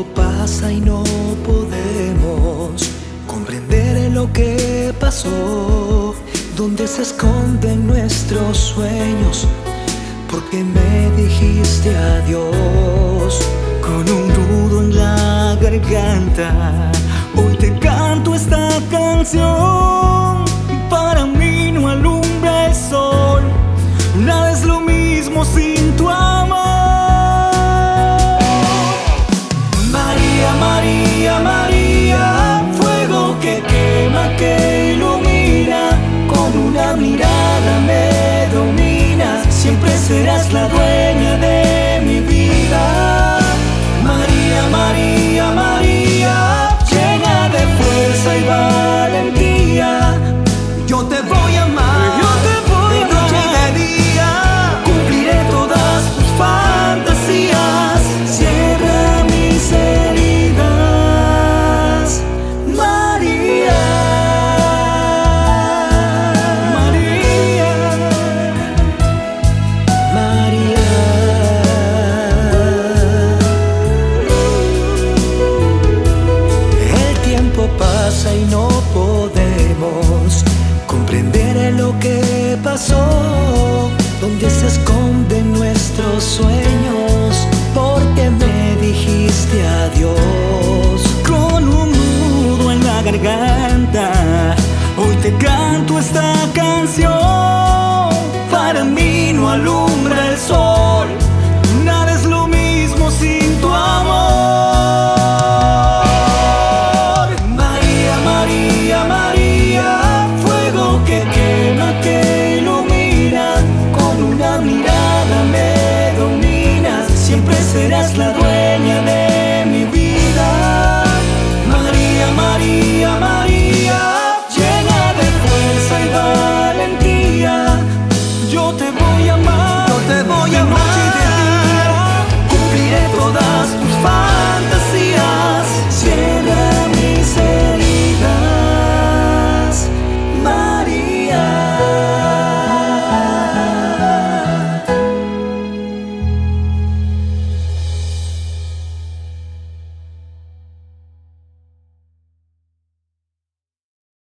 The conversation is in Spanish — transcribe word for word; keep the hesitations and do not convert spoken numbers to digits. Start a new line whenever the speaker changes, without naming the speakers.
tiempo pasa y no podemos comprender lo que pasó, dónde se esconden nuestros sueños, porque me dijiste adiós. Con un nudo en la garganta, hoy te canto esta canción. Para mí no alumbra el sol, nada es lo mismo sin tu amor. María, María, María, fuego que quema, que ilumina, con una mirada me dominas, siempre serás la dueña de mi vida. María, María, María, llena de fuerza y valentía, yo te voy a amar, yo te voy a amar, de noche y de día, cumpliré todas tus fantasías, cierra mis heridas, María, María, María. El tiempo pasa y no podemos comprender lo que pasó, dónde se esconden nuestros sueños, porque me dijiste adiós. Con un nudo en la garganta, hoy te canto esta canción. Para mí no alumbra el sol, nada es lo mismo sin tu amor. María, María, María, fuego que quema, que ilumina, con una mirada me dominas, siempre serás la dueña de mi vida. María, María, María, llena de fuerza y valentía, yo te voy a amar, yo te voy a amar.